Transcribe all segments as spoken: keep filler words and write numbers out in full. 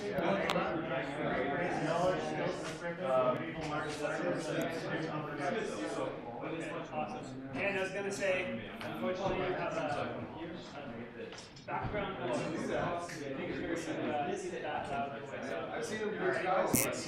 And I was going to say, unfortunately, you have a background noise. I've seen them blue skies.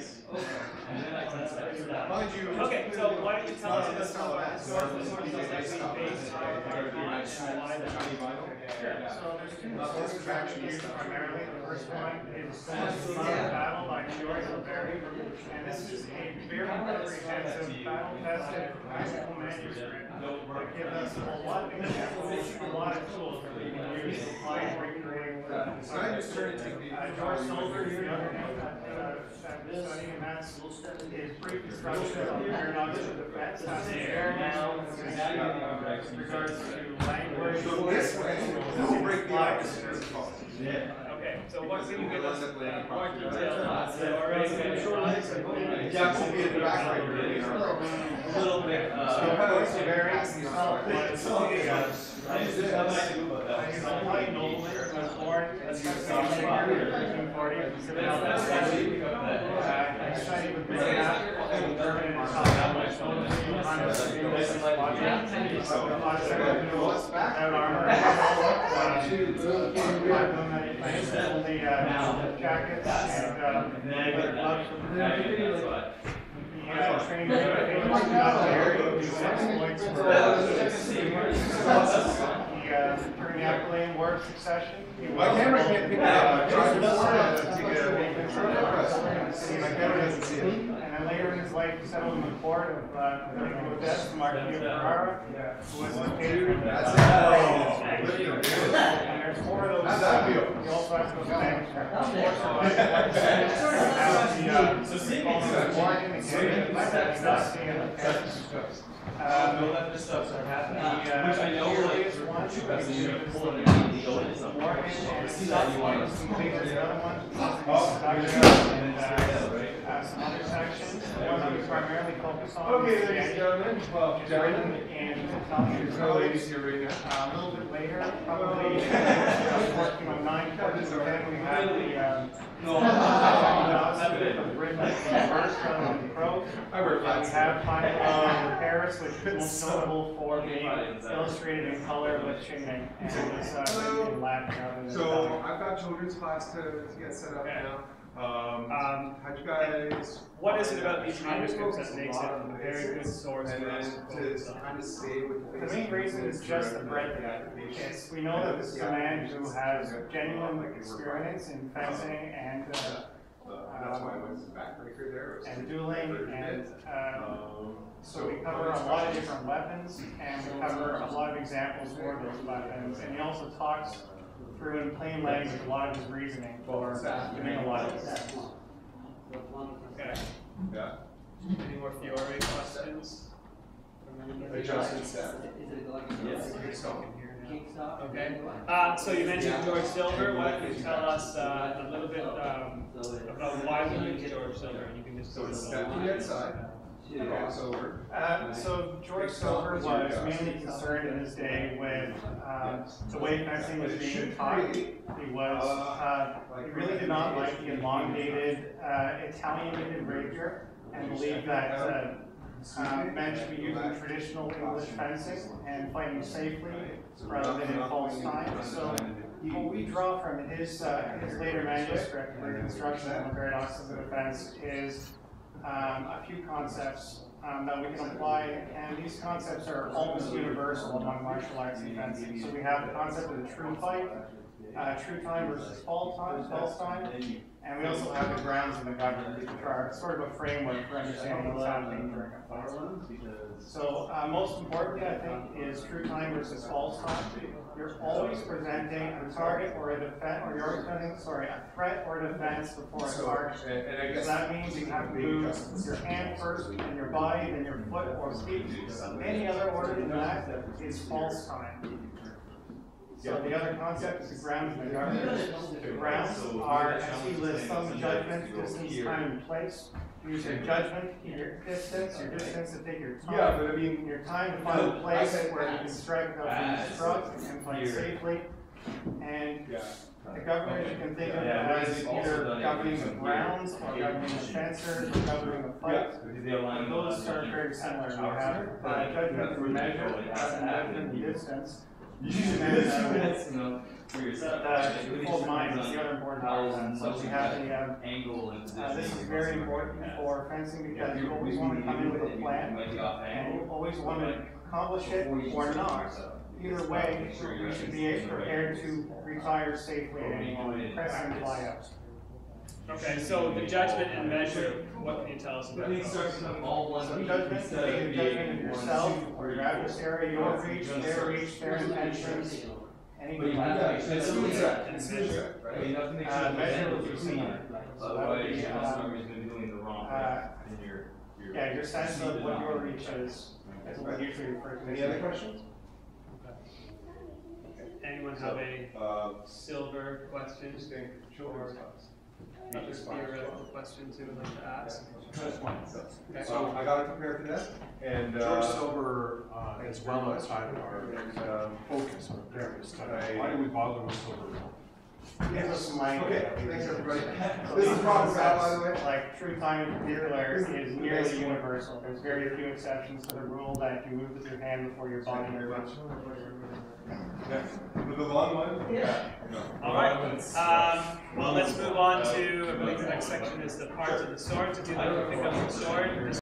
Mind you, okay, so why don't you tell us about some of the historical sources that we base our arguments on and why the Sure. So there's two sources actually used primarily. The first one is the Battle by George Silveri, and this is a very comprehensive battle-tested classical manuscript that gives us a lot of examples, a lot of tools that we can use to apply and recreate. Uh, George Silver is the other name that uh, that study, and that's his pre-construction of paradox of defense. That's very now with regards to language. So this way, we'll break the opposite. Yeah. Okay, so what can you give us uh, more detail? So already Yeah, we'll be in the back right here. a little bit. Uh, So George Silveri himself was a white nobleman who was born in fifteen forty in Cincinnati. He studied with Mister Astor, German and Italian, which notably kind of English and logic. So a lot of them out armor, only jackets and gloves. He uh, trained in military, he exploits He uh, during the Appalachian War of Succession. My camera can't pick it up. And then later in his life, he settled in the court of uh, Odessa, the Marquis of Ferrara, who was located in And there's four of those. He also has those manuscripts. Um, no, that this stuff's happening. Uh, Which I know, like, one, you have to pull it in the old some more, and see that you want to complete the other one. And uh, some other sections. The one that we primarily focus on. Okay, ladies and gentlemen. Well, gentlemen. And Italian. There's no ladies here right now. A little bit later, probably working on nine quarters of ten, we have the um, no, written first from the prose. I wear We flats. have finally uh, Paris, which is most notable for being illustrated in color with shading, and it's uh, in Latin rather than So Italian. I've got children's class to, to get set up Okay. now. Um, Um, how'd you guys? What is it about these manuscripts that makes it a very good source And for us then to to focus on? kind of stay with the The main reason is just the breadth of it. It's, we know that this is a man who has genuine experience in fencing and uh, That's why I went to the backbreaker there. and dueling, and uh, Um, so we cover a lot of different weapons, and we cover a lot of examples for those weapons, and he also talks through in plain language a lot of his reasoning for doing a lot of this. Okay. Yeah. Any more Fiore questions? Adjusted step. Yes. Okay. Uh, so you mentioned George Silver. Why don't you tell us uh, a little bit um, about why we use George Silver? And you can just So it's step to the outside, crossover. Uh, so George Silver was mainly concerned in his day with um, the way fencing was being taught. He was uh, he really did not like the elongated uh, Italian rapier and believed that uh, uh, men should be using traditional English fencing and fighting safely rather than in false time. So what we draw from his uh, his later manuscript, Reconstruction of the Paradox of the Defense, is um, a few concepts um, that we can apply, and these concepts are almost universal among martial arts and fencing. So we have the concept of the true fight, uh, true time versus false time, false time, and we also have the grounds and the government, which are sort of a framework for understanding what's happening during a fight. So uh, most importantly, I think, is true time versus false time. You're always presenting a target or a defense, or you're always presenting, sorry, a threat or a defense before a target. And, and I guess So that means you have to move your hand first, then your body, then your foot or feet. Any other order than that is false time. So the other concept is the grounds and the government. The grounds are, as he lists, some judgment, distance, time, and place. Use your judgment, your distance, your distance to take your time. Yeah, but I mean, Your time to find a place where you can strike without being struck and fight safely. And yeah. The governors, you can think of it as either governing the grounds, or governing the fencers, or governing the fight. Those are very similar. You have uh, judgment and measure, uh, and judgment and distance. And then, uh, uh, twofold mind is the other important part of that. So we have the, um, uh, this is very important for fencing because you always want to come in with a plan, and you always want to accomplish it or not. Either way, we should be prepared to retire safely at any moment, press and fly out. Okay, so the judgment and measure, what can you tell us about those? Some judgment, take a judgment of yourself, or your adversary, your reach, their reach, their intentions, anything like that. And suicide, and suicide, right? Uh, measure with your senior. So that would be, um, uh, yeah, your sense of what your reach is, is what we usually refer to. Any other questions? Anyone have a Uh, silver question? interesting children's house. Other theoretical questions you would like to ask? Just one. Okay. So I got it prepared for that, and, George uh, Silver uh, is well outside of our um, focus on various Right. times. Why do we bother with Silver Mill? Give us some idea. okay, thanks everybody. This is Robert Scott, by the way. Like true time in particular is nearly universal. There's very few exceptions to the rule that you move with your hand before your body moves. With the long one? Yeah. All right. Um, well, let's move on to, I believe the next section is the parts of the sword. To do that, we'll pick up the sword.